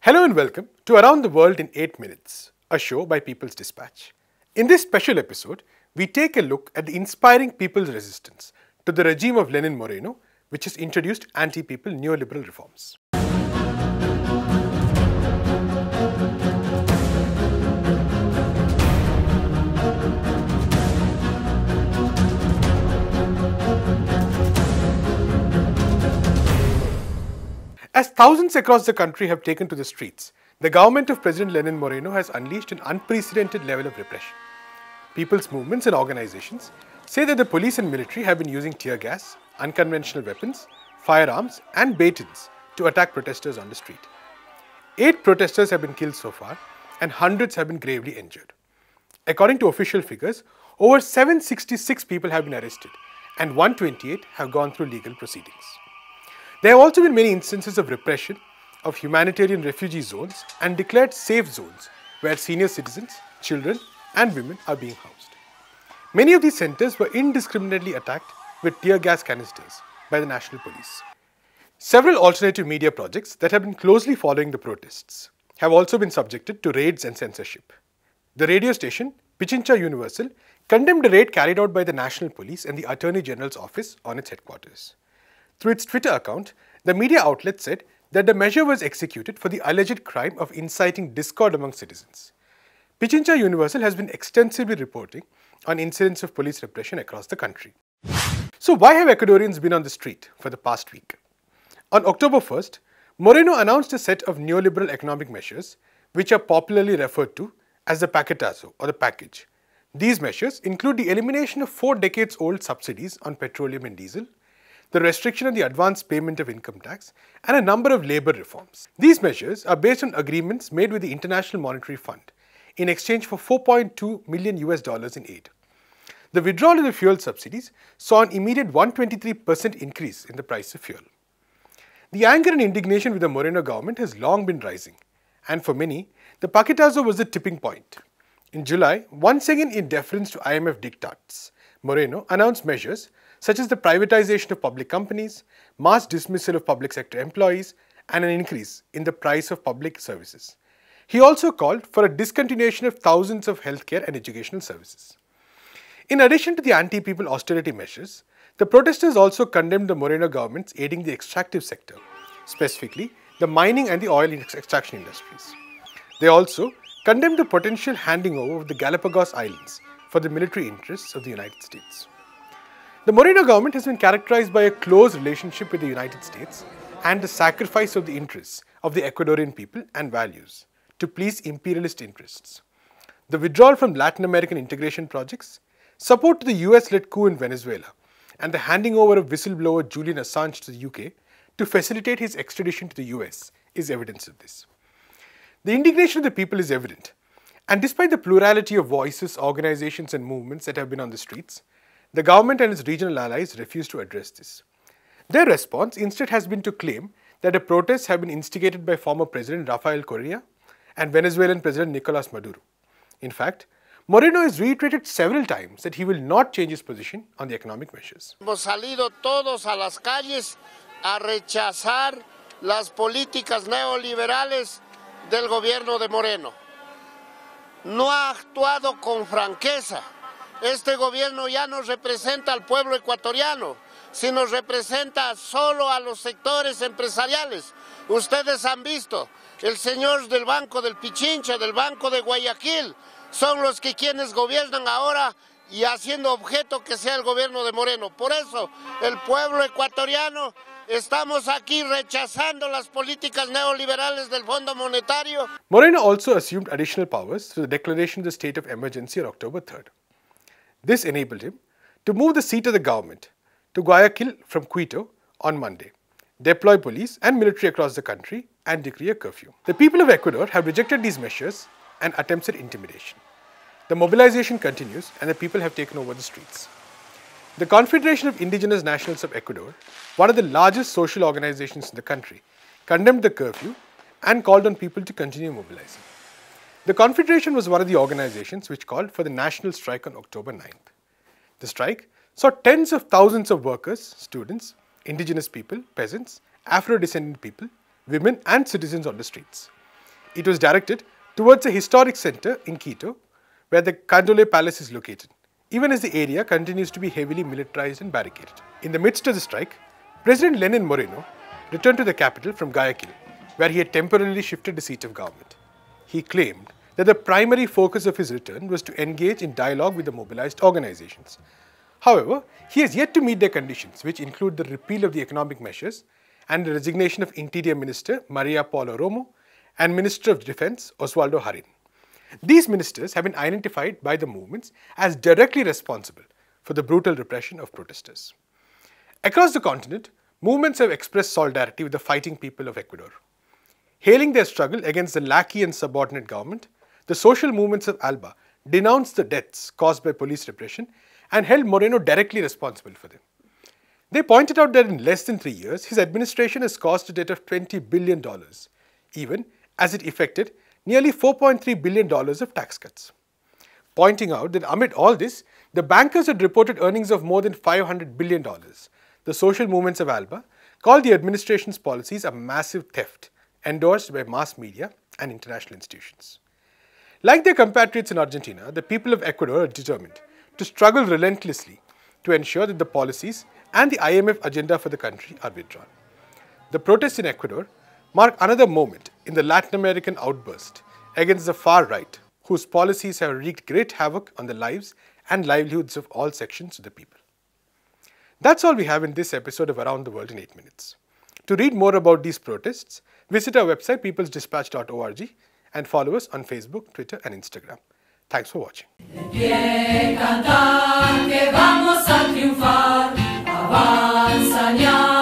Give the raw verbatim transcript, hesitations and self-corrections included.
Hello and welcome to Around the World in eight minutes, a show by People's Dispatch. In this special episode, we take a look at the inspiring people's resistance to the regime of Lenin Moreno, which has introduced anti-people neoliberal reforms. As thousands across the country have taken to the streets, the government of President Lenin Moreno has unleashed an unprecedented level of repression. People's movements and organizations say that the police and military have been using tear gas, unconventional weapons, firearms and batons to attack protesters on the street. Eight protesters have been killed so far and hundreds have been gravely injured. According to official figures, over seven hundred sixty-six people have been arrested and one hundred twenty-eight have gone through legal proceedings. There have also been many instances of repression of humanitarian refugee zones and declared safe zones where senior citizens, children and women are being housed. Many of these centers were indiscriminately attacked with tear gas canisters by the National Police. Several alternative media projects that have been closely following the protests have also been subjected to raids and censorship. The radio station Pichincha Universal condemned a raid carried out by the National Police and the Attorney General's office on its headquarters. Through its Twitter account, the media outlet said that the measure was executed for the alleged crime of inciting discord among citizens. Pichincha Universal has been extensively reporting on incidents of police repression across the country. So why have Ecuadorians been on the street for the past week? On October first, Moreno announced a set of neoliberal economic measures which are popularly referred to as the Paquetazo or the package. These measures include the elimination of four decades-old subsidies on petroleum and diesel, the restriction on the advance payment of income tax, and a number of labour reforms. These measures are based on agreements made with the International Monetary Fund in exchange for four point two million U S dollars in aid. The withdrawal of the fuel subsidies saw an immediate one hundred twenty-three percent increase in the price of fuel. The anger and indignation with the Moreno government has long been rising, and for many, the Paquetazo was the tipping point. In July, once again in deference to I M F diktats, Moreno announced measures such as the privatization of public companies, mass dismissal of public sector employees, and an increase in the price of public services. He also called for a discontinuation of thousands of healthcare and educational services. In addition to the anti-people austerity measures, the protesters also condemned the Moreno government's aiding the extractive sector, specifically the mining and the oil extraction industries. They also condemned the potential handing over of the Galapagos Islands for the military interests of the United States. The Moreno government has been characterized by a close relationship with the United States and the sacrifice of the interests of the Ecuadorian people and values to please imperialist interests. The withdrawal from Latin American integration projects, support to the U S-led coup in Venezuela, and the handing over of whistleblower Julian Assange to the U K to facilitate his extradition to the U S is evidence of this. The indignation of the people is evident, and despite the plurality of voices, organizations and movements that have been on the streets, the government and its regional allies refuse to address this. Their response instead has been to claim that the protests have been instigated by former President Rafael Correa and Venezuelan President Nicolas Maduro. In fact, Moreno has reiterated several times that he will not change his position on the economic measures. Hemos salido todos a las calles a rechazar las políticas neoliberales del gobierno de Moreno. No ha actuado con franqueza. Este gobierno ya no representa al pueblo ecuatoriano, sino representa solo a los sectores empresariales. Ustedes han visto, el señor del Banco del Pichincha, del Banco de Guayaquil, son los que quienes gobiernan ahora y haciendo objeto que sea el gobierno de Moreno. Por eso, el pueblo ecuatoriano, estamos aquí rechazando las políticas neoliberales del Fondo Monetario. Moreno also assumed additional powers through the declaration of the state of emergency on October third. This enabled him to move the seat of the government to Guayaquil from Quito on Monday, deploy police and military across the country, and decree a curfew. The people of Ecuador have rejected these measures and attempts at intimidation. The mobilization continues and the people have taken over the streets. The Confederation of Indigenous Nationals of Ecuador, one of the largest social organizations in the country, condemned the curfew and called on people to continue mobilizing. The Confederation was one of the organizations which called for the national strike on October ninth. The strike saw tens of thousands of workers, students, indigenous people, peasants, Afro-descendant people, women and citizens on the streets. It was directed towards a historic center in Quito, where the Candolle Palace is located, even as the area continues to be heavily militarized and barricaded. In the midst of the strike, President Lenin Moreno returned to the capital from Guayaquil, where he had temporarily shifted the seat of government. He claimed that the primary focus of his return was to engage in dialogue with the mobilized organizations. However, he has yet to meet their conditions, which include the repeal of the economic measures and the resignation of Interior Minister Maria Paula Romo and Minister of Defense Oswaldo Harin. These ministers have been identified by the movements as directly responsible for the brutal repression of protesters. Across the continent, movements have expressed solidarity with the fighting people of Ecuador. Hailing their struggle against the lackey and subordinate government, the social movements of ALBA denounced the deaths caused by police repression and held Moreno directly responsible for them. They pointed out that in less than three years, his administration has caused a debt of twenty billion dollars, even as it effected nearly four point three billion dollars of tax cuts. Pointing out that amid all this, the bankers had reported earnings of more than five hundred billion dollars. The social movements of ALBA called the administration's policies a massive theft, endorsed by mass media and international institutions. Like their compatriots in Argentina, the people of Ecuador are determined to struggle relentlessly to ensure that the policies and the I M F agenda for the country are withdrawn. The protests in Ecuador mark another moment in the Latin American outburst against the far right, whose policies have wreaked great havoc on the lives and livelihoods of all sections of the people. That's all we have in this episode of Around the World in eight minutes. To read more about these protests, visit our website peoples dispatch dot org and follow us on Facebook, Twitter and Instagram. Thanks for watching. Avanza